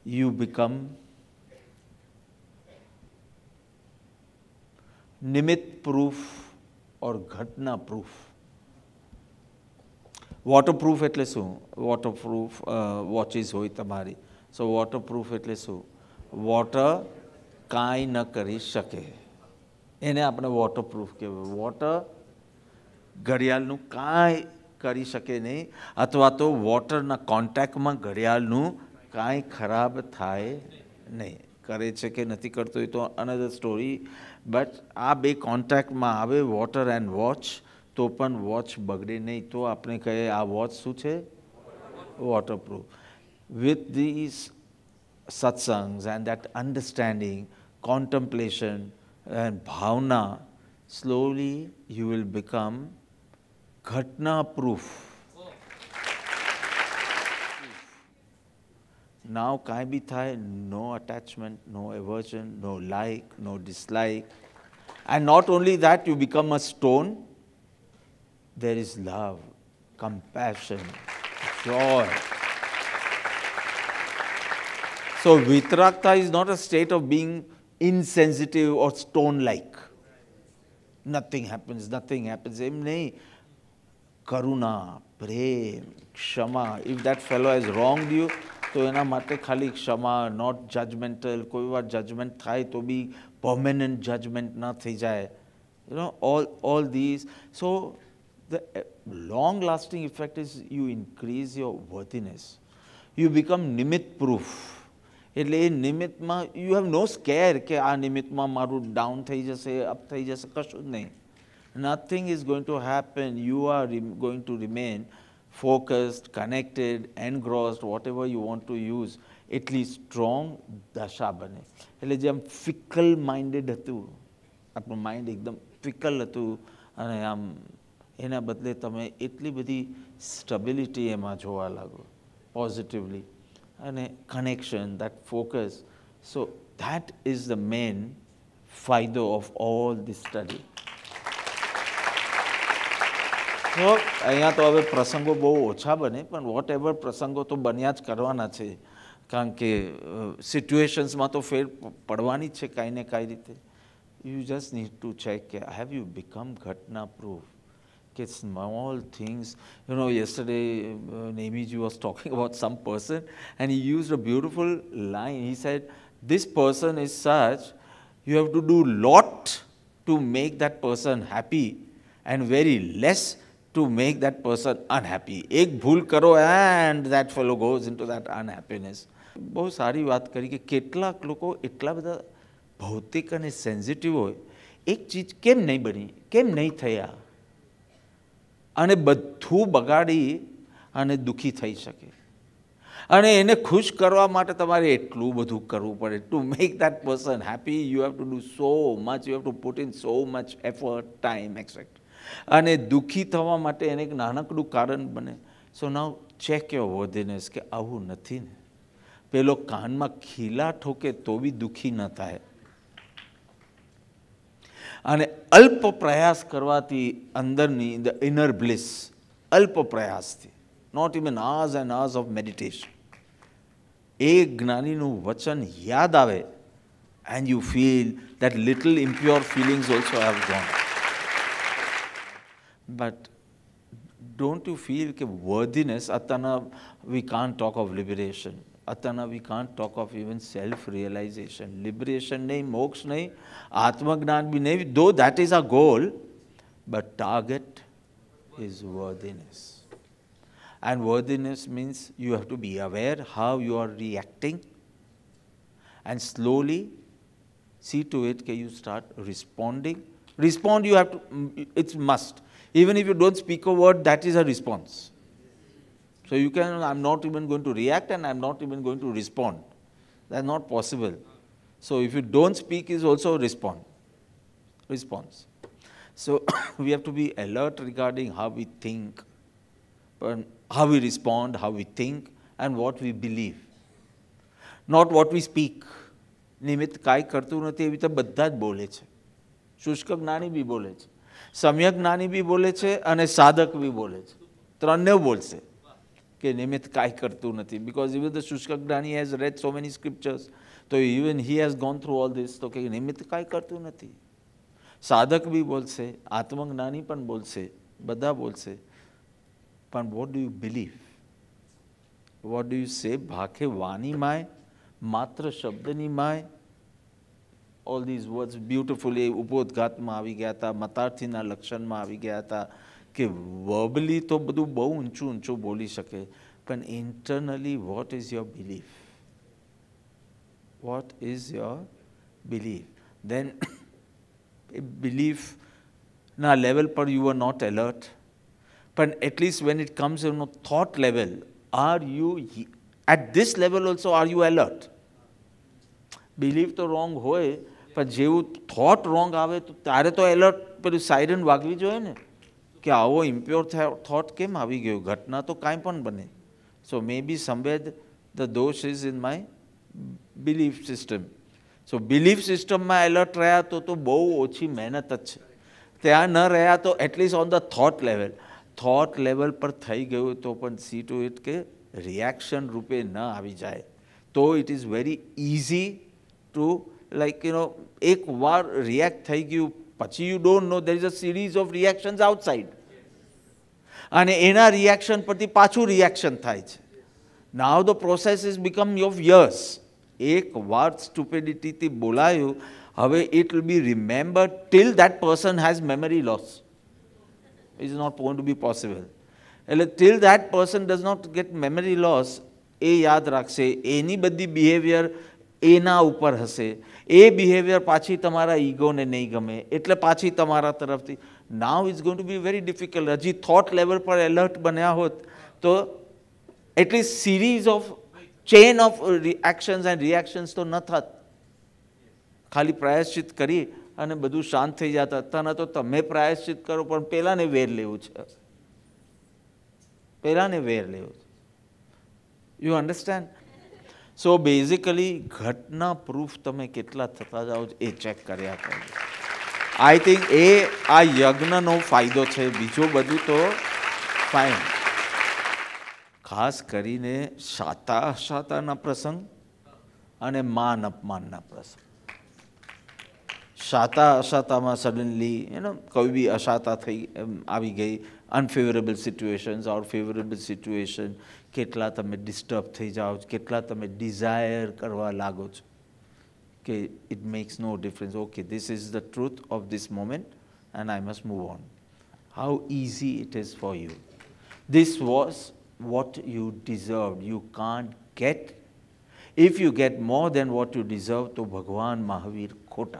you become nimit-proof or Ghatna-proof. Waterproof એટલે શું? Waterproof watches હોય તમારી. So waterproof એટલે શું? Water કાંઈ ન કરી શકે. એને આપણે waterproof કહેવાય. Water ઘડિયાળનું કાંઈ કરી શકે નહીં, અથવા તો વોટરના કોન્ટેક્ટમાં ઘડિયાળનું કાંઈ ખરાબ થાય નહીં. કરે છે કે નથી કરતો એ તો અનધર સ્ટોરી, બટ આ બે કોન્ટેક્ટમાં આવે વોટર એન્ડ વોચ, તો પણ વોચ બગડે નહીં. તો આપણે કહીએ આ વોચ શું છે? Waterproof. With this satsangs and that understanding, contemplation and bhavana, slowly you will become Ghatna-proof. Now કાંઈ બી થાય, no attachment, no aversion, no like, no dislike. And not only that, you become a stone. There is love, compassion, joy. So Vitrakta is not a state of being insensitive or stone-like. Nothing happens, nothing happens. એમ નહીં. કરુણા, પ્રેમ, ક્ષમા. If that fellow has wronged you, તો એના માટે ખાલી ક્ષમા, not judgmental. કોઈ વાર judgment થાય તો બી permanent judgment ન થઈ જાય. You know, all these. So the long-lasting effect is you increase your worthiness. You become nimit-proof. એટલે એ નિમિત્તમાં you have no scare કે આ નિમિત્તમાં મારું ડાઉન થઈ જશે, અપ થઈ જશે, કશું જ નહીં. Nothing is going to happen. You are going to remain focused, connected, engrossed, whatever you want to use. એટલી strong દશા બને. એટલે જેમ fickle minded હતું, આપણું માઇન્ડ એકદમ fickle હતું, અને આમ એના બદલે તમે એટલી બધી સ્ટેબિલિટી એમાં જોવા લાગો, પોઝિટિવલી, અને connection, that focus. So that is the main ફાયદો of all this study. તો અહીંયા તો હવે પ્રસંગો બહુ ઓછા બને, પણ વોટ એવર પ્રસંગો તો બન્યા જ કરવાના છે, કારણ કે સિચ્યુએશન્સમાં તો ફેર પડવાની જ છે કાંઈ ને કાંઈ રીતે. You just need to check કે હેવ યુ બીકમ ઘટના-પ્રૂફ. કે small things, you know, yesterday Nemiji was talking about some person and he used a beautiful line. He said, this person is such, you have to do lot to make that person happy and very less to make that person unhappy. એક ભૂલ કરો and that fellow goes into that unhappiness. બહુ સારી વાત કરી કે કેટલાક લોકો એટલા બધા ભૌતિક અને સેન્સિટિવ હોય, એક ચીજ કેમ નહીં બની, કેમ નહીં થયા, અને બધું બગાડી અને દુઃખી થઈ શકે. અને એને ખુશ કરવા માટે તમારે એટલું બધું કરવું પડે. To make that person happy you have to do so much, you have to put in so much effort, time, etcetera. અને દુઃખી થવા માટે એને એક નાનકડું કારણ બને. સો નાઉ ચેક યોર વર્ધીનેસ કે આવું નથી ને. પેલો કાનમાં ખીલા ઠોકે તો બી દુઃખી ન થાય. અને અલ્પ પ્રયાસ કરવાથી અંદરની ધ ઇનર બ્લિસ, અલ્પ પ્રયાસથી, not even hours and hours of meditation, એક જ્ઞાનીનું વચન યાદ આવે and you feel that little impure feelings also have gone. But don't you feel કે worthiness, atana we can't talk of liberation, atana we can't talk of even self-realization. Liberation nahi, moksha nahi, atmagnan bhi nahi, though that is our goal, but target is worthiness. And worthiness means you have to be aware how you are reacting and slowly see to it that you start responding. Respond, you have to, it's must. Even if you don't speak a word, that is a response. So you can, I'm not even going to react and I'm not even going to respond. That's not possible. So if you don't speak is also response. So we have to be alert regarding how we think, how we respond, how we think, and what we believe. Not what we speak. નિમિત્ત કાંઈ કરતું નથી એવી તો બધા જ બોલે છે. શુષ્ક જ્ઞાની બી બોલે છે, સમ્યક જ્ઞાની બી બોલે છે, અને સાધક બી બોલે છે. ત્રણેય બોલશે કે નિમિત્ત કાંઈ કરતું નથી. બિકોઝ ઇવન ધ શુષ્ક જ્ઞાની has read so many scriptures, તો even he has gone through all this, તો કે નિમિત્ત કાંઈ કરતું નથી. સાધક બી બોલશે, આત્મજ્ઞાની પણ બોલશે, બધા બોલશે, પણ what do you believe? What do you say? ભાખે વાની માય, માત્ર શબ્દની માય. ઓલ ધીઝ વર્ડ્સ બ્યુટિફુલી ઉપોદ્ઘાતમાં આવી ગયા હતા, મતાર્થીના લક્ષણમાં આવી ગયા હતા, કે વર્બલી તો બધું બહુ ઊંચું ઊંચું બોલી શકે, પણ internally what is your belief? What is your belief? Then એ બિલીફના લેવલ પર યુ આર નોટ એલર્ટ, પણ at least when it comes in thought level, are you at this level also are you alert? Belief તો wrong હોય, પણ જેવું thought wrong આવે તો ત્યારે તો એલર્ટ પેલું સાયરન વાગવી જોઈએ ને, કે આવો ઇમ્પ્યોર થોટ કેમ આવી ગયો? ઘટના તો કાંઈ પણ બને. So may be somewhere the દોષ is in my belief system. So belief સિસ્ટમમાં એલર્ટ રહ્યા તો બહુ ઓછી મહેનત જ છે. ત્યાં ન રહ્યા તો at least on the thought level, thought level પર થઈ ગયું તો પણ સી ટુ ઇટ કે રિએક્શન રૂપે ન આવી જાય. તો it is very easy to like એક વાર રિએક્ટ થઈ ગયું પછી you don't know there is a series of reactions outside, અને એના રિએક્શન પરથી પાછું રિએક્શન થાય છે. Now the process is become of years. એક વાર સ્ટુપિડિટીથી બોલાયું, હવે it will be remembered till that person has memory loss. It is not going to be possible. એટલે till that person does not get memory loss, એ યાદ રાખશે, એની બધી બિહેવિયર એના ઉપર હશે. એ બિહેવિયર પાછી તમારા ઈગોને નહીં ગમે, એટલે પાછી તમારા તરફથી. Now is going to be very difficult. હજી થોટ લેવલ પર એલર્ટ બન્યા હોત તો at least series of chain of actions and reactions તો ન થાત. ખાલી પ્રાયશ્ચિત કરી અને બધું શાંત થઈ જતા. તને તો તમે પ્રાયશ્ચિત કરો, પણ પેલાને વેર લેવું છે, પેલાને વેર લેવું છે. You understand? સો બેઝિકલી ઘટના પ્રૂફ તમે કેટલા થતા જાઓ એ ચેક કર્યા કરો. આઈ થિંક એ આ યજ્ઞનો ફાયદો છે. બીજું બધું તો ફાઇન. ખાસ કરીને શાતા અશાતાના પ્રસંગ અને માન અપમાનના પ્રસંગ. શાતા અશાતામાં સડનલી કોઈ બી અશાતા થઈ આવી ગઈ, unfavourable situations or favourable situation, કેટલા તમે ડિસ્ટર્બ થઈ જાઓ છો, કેટલા તમે ડિઝાયર કરવા લાગો છો, કે it makes no difference. Okay, this is the truth of this moment and I must move on. How easy it is for you. This was what you deserved. You can't get. If you get more than what you deserve, to Bhagwan Mahavir khota.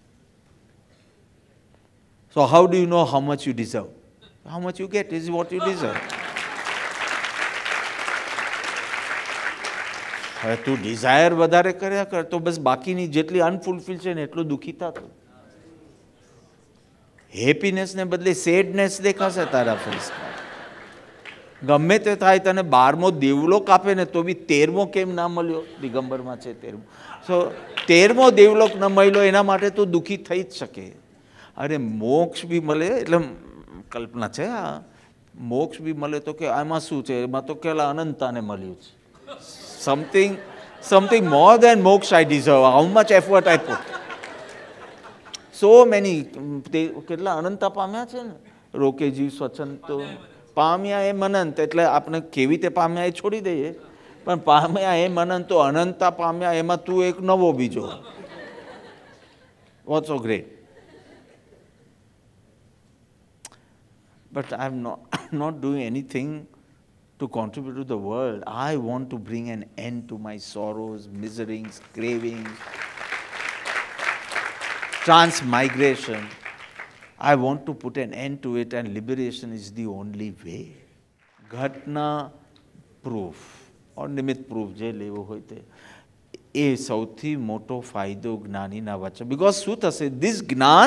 So how do you know how much you deserve? How much you get is what you deserve. હવે તું Dzire વધારે કર્યા કર તો બસ બાકીની જેટલી અનફુલફિલ છે ને એટલું દુઃખી થતું. હેપીનેસને બદલે સેડનેસ દેખાશે તારા ફેસ. ગમે તે થાય, તને 12મો દેવલો કાપે ને તો બી 13મો કેમ ના મળ્યો? દિગંબરમાં છે 13મો. સો 13મો દેવલોક ન મળ્યો એના માટે તો દુઃખી થઈ જ શકે. અરે મોક્ષ બી મળે, એટલે કલ્પના છે આ, મોક્ષ બી મળે તો કે આમાં શું છે? એમાં તો કેલા અનંતાને મળ્યું છે. Something more than moksha I deserve. How much effort I put. So many. કેટલા અનંતા પામ્યા છે ને. રોકેજી સ્વચ્છંદ તો પામ્યા એમ અનંત, એટલે આપણે કેવી રીતે પામ્યા એ છોડી દઈએ, પણ પામ્યા એમ અનંત, તો અનંતા પામ્યા એમાં તું એક નવો બીજો. What so great. But I am not doing anything to contribute to the world. I want to bring an end to my sorrows, miserings, cravings, transmigration. I want to put an end to it, and liberation is the only way. Ghatna-Proof or નિમિત્ત-proof જે લેવું હોય તે, એ સૌથી મોટો ફાયદો જ્ઞાનીના વચન. Because શું થશે? ધીસ જ્ઞાન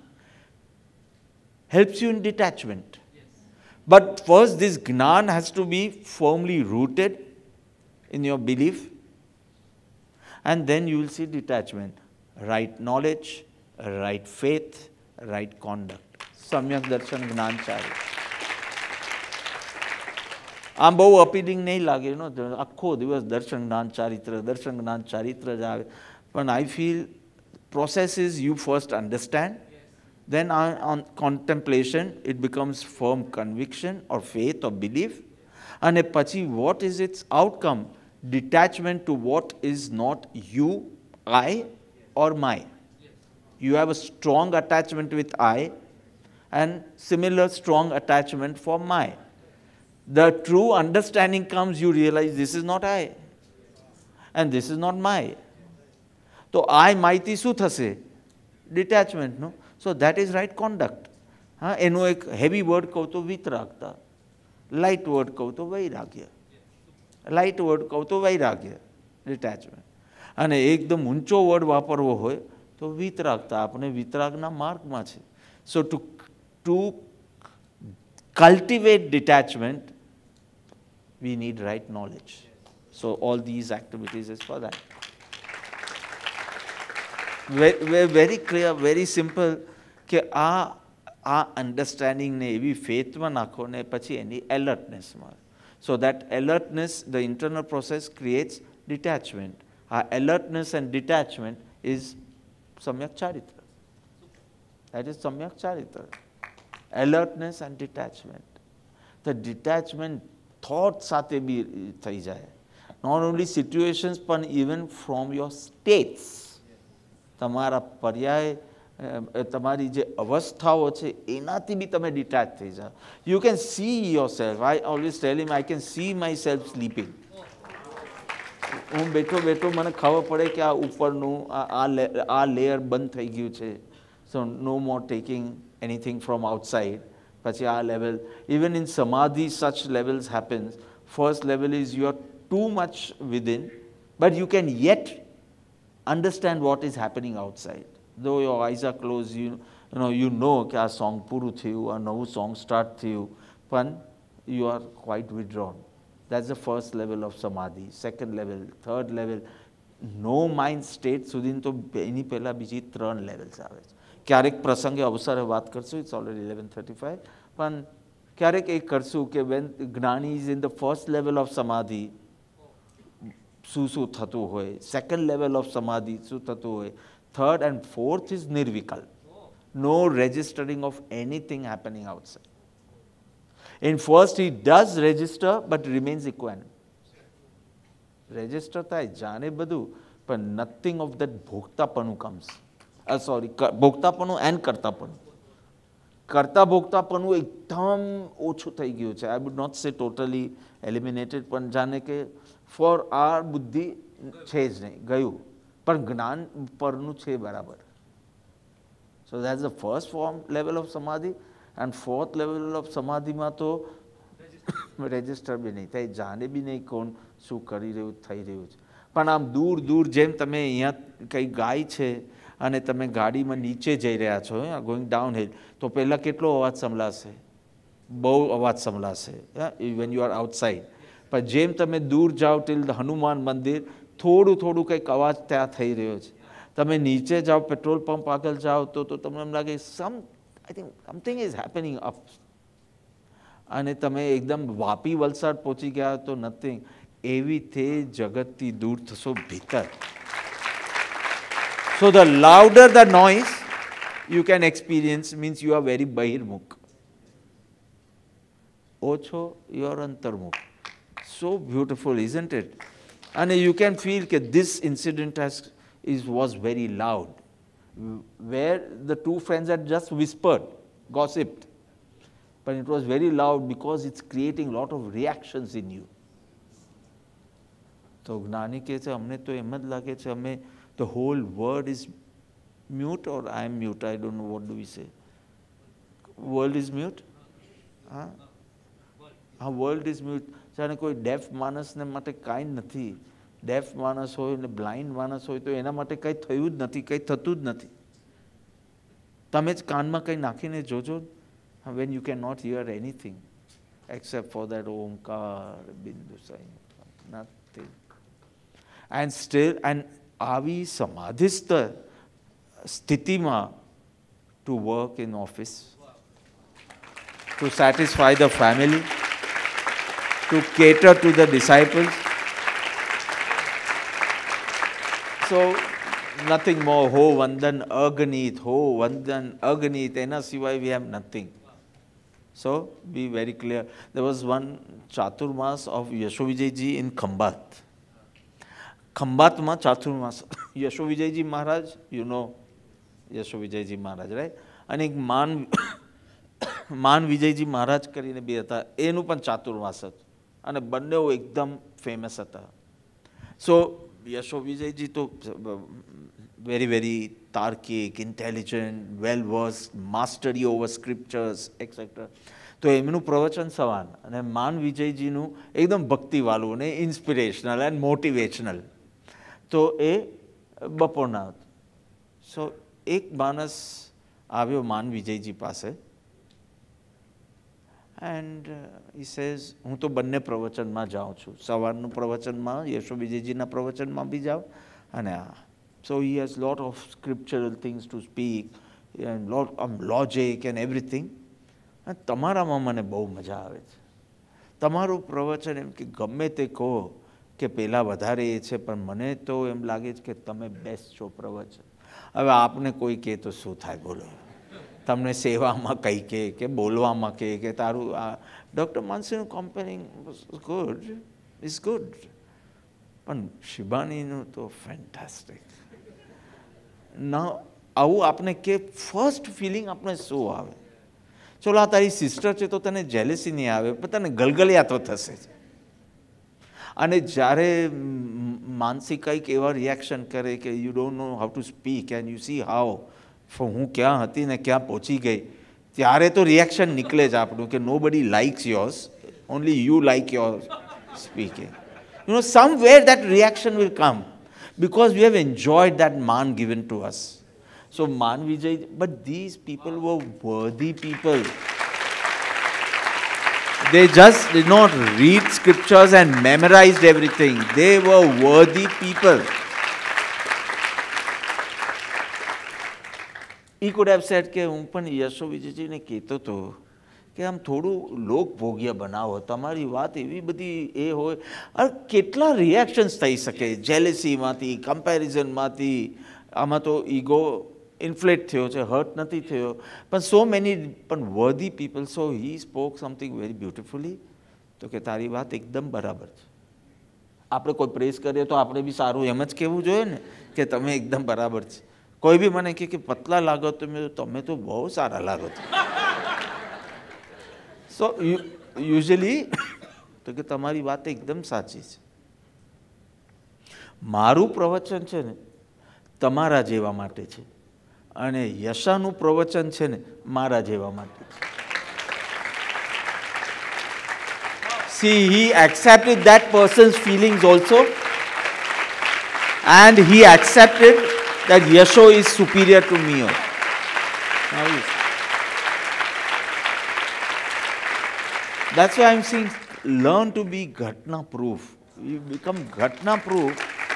helps you in detachment. But first, this Gnan has to be firmly rooted in your belief, and then you will see detachment. Right knowledge, right faith, right conduct. Samyak darshan Gnan chari. આમ બહુ appealing નહીં લાગે નો આખો દિવસ દર્શન જ્ઞાન ચારિત્ર જ આવે પણ I feel process is you first understand, then on contemplation it becomes firm conviction or faith or belief, and pachi what is its outcome? Detachment to what is not you, I or my. You have a strong attachment with I and similar strong attachment for my. The true understanding comes, you realize this is not I and this is not my. તો આ માહિતી શું થશે? ડિટેચમેન્ટનો. So that is right conduct. હા, એનું એક heavy word કહું તો વિતરાગતા, લાઇટ વર્ડ કહું તો વૈરાગ્ય, લાઇટ વર્ડ કહું તો વૈરાગ્ય, ડિટેચમેન્ટ. અને એકદમ ઊંચો વર્ડ વાપરવો હોય તો વિતરાગતા. આપણે વિતરાગના માર્ગમાં છે. So to cultivate detachment we need right knowledge. So all these activities is for that. very clear, very simple કે આ અન્ડરસ્ટેન્ડિંગને એવી ફેથમાં નાખો ને પછી એની એલર્ટનેસમાં. So that alertness, the internal process creates detachment. આ alertness and detachment is samyak charitra. That is samyak charitra. Alertness and detachment. The detachment thought સાથે બી થઈ જાય. નોટ ઓનલી સિચ્યુએશન્સ પણ ઇવન ફ્રોમ યોર સ્ટેટ્સ. તમારા પર્યાય, તમારી જે અવસ્થાઓ છે એનાથી બી તમે ડિટેચ થઈ જાઓ. You can see yourself. I always tell him, I can see myself sleeping. હું બેઠો બેઠો મને ખબર પડે કે આ ઉપરનું આ લેયર બંધ થઈ ગયું છે. So no more taking anything from outside. પછી આ level, even in samadhi such levels happens. First level is you are too much within, but you can yet understand what is happening outside. Though your eyes are closed, you know કે આ song પૂરું થયું, આ નવું song start થયું, પણ you are quite withdrawn. That's the first level of samadhi. Second level, third level, no mind state સુધી તો એની પહેલાં બીજી 3 લેવલ્સ આવે છે. ક્યારેક પ્રસંગે અવસરે વાત કરશું, ઇટ્સ ઓલરેડી 11:35, પણ ક્યારેક એ કરશું કે when જ્ઞાની is in the first level of samadhi, શું થતું હોય, સેકન્ડ લેવલ ઓફ સમાધિ શું થતું હોય, third and fourth is nirvikalpa. No registering of anything happening outside. In first he does register but remains equivalent. Register થાય, જાણે બધું, પણ નથિંગ ઓફ દેટ ભોગતાપણું કમ્સ. સોરી, ભોગતાપણું એન્ડ કરતાપણું. કરતા ભોગતાપણું એકદમ ઓછું થઈ ગયું છે. I would not say totally eliminated, પણ જાણે કે ફોર આર બુદ્ધિ છે જ નહીં, ગયું, પણ જ્ઞાન પરનું છે બરાબર. So that's the first form level of samadhi. And fourth level of સમાધિમાં તો રજિસ્ટર બી નહીં થાય, જાણે બી નહીં કોણ શું કરી રહ્યું, થઈ રહ્યું છે. પણ આમ દૂર દૂર, જેમ તમે અહીંયા કંઈ ગાય છે અને તમે ગાડીમાં નીચે જઈ રહ્યા છો, ગોઈંગ ડાઉન હિલ, તો પહેલાં કેટલો અવાજ સંભળાશે? બહુ અવાજ સંભળાશે વેન યુ આર આઉટસાઇડ. પણ જેમ તમે દૂર જાઓ ટિલ હનુમાન મંદિર, થોડું થોડું કંઈક અવાજ ત્યાં થઈ રહ્યો છે. તમે નીચે જાઓ, પેટ્રોલ પંપ આગળ જાઓ તો તમને એમ લાગે I think something is happening up. અને તમે એકદમ વાપી વલસાડ પહોંચી ગયા તો નથિંગ. એવી તે જગતથી દૂર થશો ભીતર. So the louder the noise you can experience means you are very bahirmukh. Ocho, you are antarmukh. So beautiful, isn't it? And you can feel that this incident was very loud, where the two friends had just whispered, gossiped. But it was very loud because it's creating a lot of reactions in you. So જ્ઞાની કહે છે, અમને તો એમ જ લાગે છે અમે the whole world is mute, or I am mute, I don't know, what do we say? World is mute? World is mute. જાણે કોઈ ડેફ માણસને માટે કાંઈ નથી. ડેફ માણસ હોય ને બ્લાઇન્ડ માણસ હોય તો એના માટે કંઈ થયું જ નથી, કંઈ થતું જ નથી. તમે જ કાનમાં કંઈ નાખીને જોજો, when you cannot hear anything except for that Omkar બિંદુ Sai, nothing. And still, and આવી સમાધિસ્થ સ્થિતિમાં to work in office, to satisfy the family, to cater to the disciples. So nothing more. Ho Vandan Aganit, Ho Vandan Aganit, Ena Sivai we have nothing. So be very clear. There was one Chaturmas of Yashovijayji in Khambat. Khambatમાં ચાતુર્માસ Yashovijayji Maharaj, you know Yashovijayji Maharaj, right? અને એક માન વિજયજી મહારાજ કરીને બે હતા, એનું પણ ચાતુર્માસ હતું અને બંને એકદમ ફેમસ હતા. સો યશોવિજયજી તો વેરી વેરી તાર્કિક, intelligent, well versed, mastery over scriptures etcetera. તો એમનું પ્રવચન સવાન અને માન વિજયજીનું એકદમ ભક્તિવાળું અને ઇન્સ્પિરેશનલ એન્ડ મોટિવેશનલ. તો એ બપોરના હતું. સો એક માણસ આવ્યો માન વિજયજી પાસે એન્ડ હી સેઝ, હું તો બંને પ્રવચનમાં જાઉં છું, સવારનું પ્રવચનમાં, યશો વિજયજીના પ્રવચનમાં બી જાઉં અને આ. So he has lot of scriptural things to speak and lot of logic and everything. અને તમારામાં મને બહુ મજા આવે છે. તમારું પ્રવચન એમ કે ગમે તે કહો કે પહેલાં વધારે એ છે, પણ મને તો એમ લાગે છે કે તમે બેસ્ટ છો પ્રવચન. હવે આપને કોઈ કહે તો શું થાય, બોલો? તમને સેવામાં કંઈ કહે કે બોલવામાં કહે કે તારું આ ડૉક્ટર માનસીનું કમ્પેરિંગ ગુડ ઇઝ ગુડ, પણ શિબાનીનું તો ફેન્ટાસ્ટિક. ના આવું આપને કે ફર્સ્ટ ફિલિંગ આપણે શું આવે? ચલો આ તારી સિસ્ટર છે તો તને જેલેસી નહીં આવે, પણ તને ગલગલિયા તો થશે જ. અને જ્યારે માનસી કંઈક એવા રિએક્શન કરે કે you don't know how to speak and you see how હું ક્યાં હતી ને ક્યાં પહોંચી ગઈ, ત્યારે તો રિએક્શન નીકળે જ આપણું કે nobody likes yours, only you like your speaking. You know somewhere that reaction will come because we have enjoyed that man given to us. So Man Vijay, but these people were worthy people. They just did not read scriptures and memorized everything. They were worthy people. He could have said કે હું પણ યશો વિજયજીને કહેતો હતો કે આમ થોડું લોકભોગ્ય બનાવો, તમારી વાત એવી બધી એ હોય. અને કેટલા રિએક્શન્સ થઈ શકે જેલેસીમાંથી, કમ્પેરિઝનમાંથી. આમાં તો ઈગો ઇન્ફ્લેટ થયો છે, હર્ટ નથી થયો, પણ સો મેની પણ worthy people. So he spoke something very beautifully. તો કે તારી વાત એકદમ બરાબર છે. આપણે કોઈ પ્રેઝ કરીએ તો આપણે બી સારું એમ જ કહેવું જોઈએ ને કે તમે એકદમ બરાબર છે. કોઈ બી મને કહે કે પતલા લાગો તો તમે તો બહુ સારા લાગો છો. સો યુઝ્યુઅલી તો કે તમારી વાત એકદમ સાચી છે. મારું પ્રવચન છે ને તમારા જેવા માટે છે અને યશાનું પ્રવચન છે ને મારા જેવા માટે છે. See, he accepted that person's feelings also, and he accepted that Yasho is superior to me also. That's why I'm saying, learn to be Ghatna-Proof. You become Ghatna-Proof,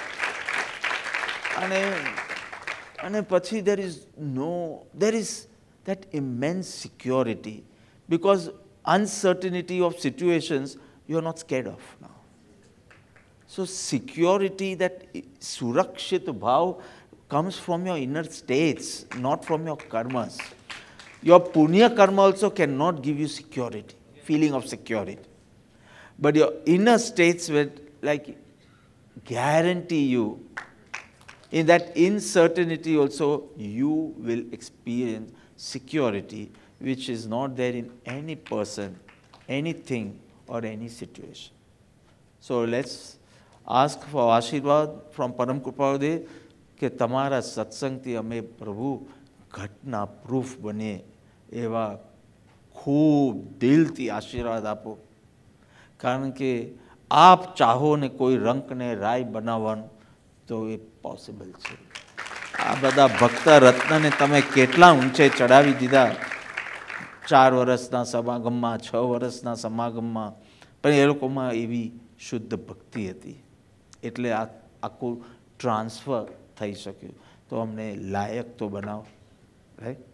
and pachi there is that immense security, because uncertainty of situations you are not scared of now. So security, that surakshit bhav comes from your inner states, not from your karmas. Your punya karma also cannot give you security, feeling of security. But your inner states will like guarantee you. In that uncertainty also you will experience security, which is not there in any person, anything or any situation. So let's ask for Ashirwad from Param Kripaludev કે તમારા સત્સંગથી અમે પ્રભુ ઘટના proof બને એવા ખૂબ દિલથી આશીર્વાદ આપો. કારણ કે આપ ચાહો ને કોઈ રંકને રાય બનાવવાનું તો એ પોસિબલ છે. આ બધા ભક્ત રત્નને તમે કેટલા ઊંચે ચડાવી દીધા. 4 વર્ષના સમાગમમાં, 6 વર્ષના સમાગમમાં, પણ એ લોકોમાં એવી શુદ્ધ ભક્તિ હતી એટલે આ આખું ટ્રાન્સફર થઈ શક્યું. તો અમને લાયક તો બનાવો, રાઈટ?